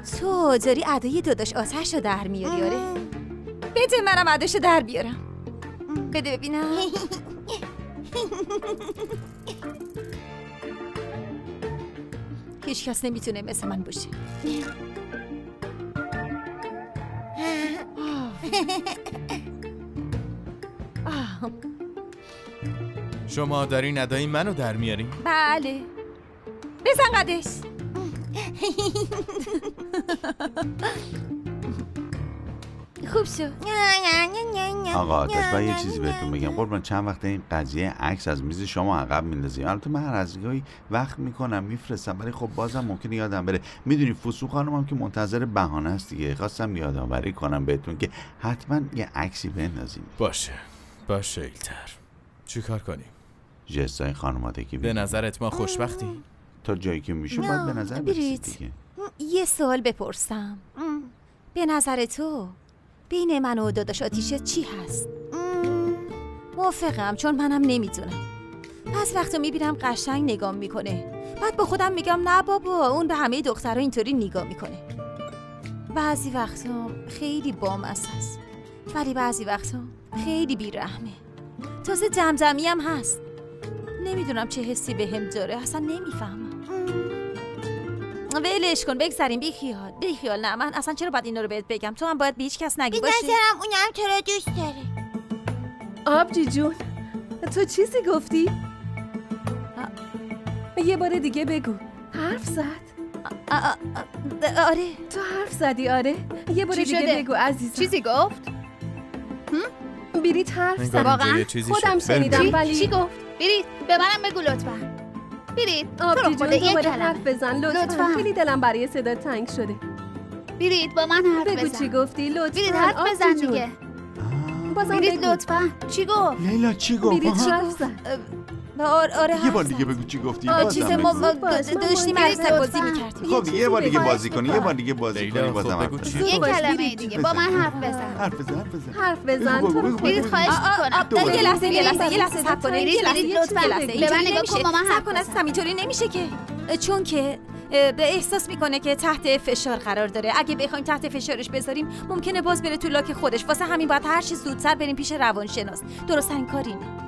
تو داری ادای داداش آتش رو در میاری؟ آره بده منم اداشو در بیارم. بده ببینم. هیچ کس نمیتونه مثل من باشه. شما دارین ادای منو در میارین؟ بله بزن قدش. خوب شد. آقا باید یه چیزی بهتون بگم قربان، چند وقت این قضیه عکس از میز شما عقب میندازی. البته من هر از گاهی وقت میکنم میفرستم، ولی خب بازم ممکنه یادم بره. میدونی فسو خانمم که منتظر بهانه است دیگه. خواستم یادآوری کنم بهتون که حتما یه عکسی بندازیم. باشه ایلتر. چی کار کنیم؟ جستای خانوادگی. به نظرت ما خوشبختی؟ تا جایی که میشه باید به نظر برسید دیگه. یه سوال بپرسم. به نظر تو بین من و داداش آتیشه چی هست؟ موافقم، چون منم نمیدونم. بعض وقتا میبینم قشنگ نگاه میکنه، بعد با خودم میگم نه بابا اون به همه دخترها اینطوری نگاه میکنه. بعضی وقتا خیلی بامزه است، ولی بعضی وقتا خیلی بیرحمه. تازه دمدمی هم هست. نمیدونم چه حسی بهم داره، اصلا نمیفهمم. ولش کن، بگذاریم. بیخیال. نه من اصلا چرا باید اینا رو بهت بگم؟ تو هم باید به هیچ کس نگی باشه. به نظرم اونم تو رو دوست داره. آبجی جون تو چیزی گفتی؟ یه بار دیگه بگو. حرف زد؟ آره تو حرف زدی. آره یه بار دیگه بگو عزیزم. چیزی گفت؟ بیریت حرف زد. واقعا خودم شنیدم ولی چی گفت؟ بیریت به منم بگو لطفا. بیریت آبجی جون دوباره حرف بزن لطفا. خیلی دلم برای صدا تنگ شده. بیریت با من حرف بزن. بگو چی گفتی لطفا. بیریت حرف بزن دیگه. بازم بیریت بگو. لطفا. چی گفت؟ لیلا چی گفت؟ بیریت حرف زد. آره یه بار دیگه بگو چی گفتی. چیزه ما داشتیم عروسک بازی میکردیم. خب یه بار دیگه بازی کنی. یه بار دیگه بازی کنی. بازم بگو چی یه کلمه دیگه با من حرف بزن. حرف بزن. تو بیریت خواهش میکنم. یه لحظه صبر کنید. به من نگاه کن، با من حرف بزن. اصلا اینطوری نمیشه که، چون که به احساس میکنه که تحت فشار قرار داره. اگه بخوایم تحت فشارش بذاریم ممکنه باز بره تو لاک خودش. واسه همین باید هر چی زودتر بریم پیش روانشناس. درست این کار اینه.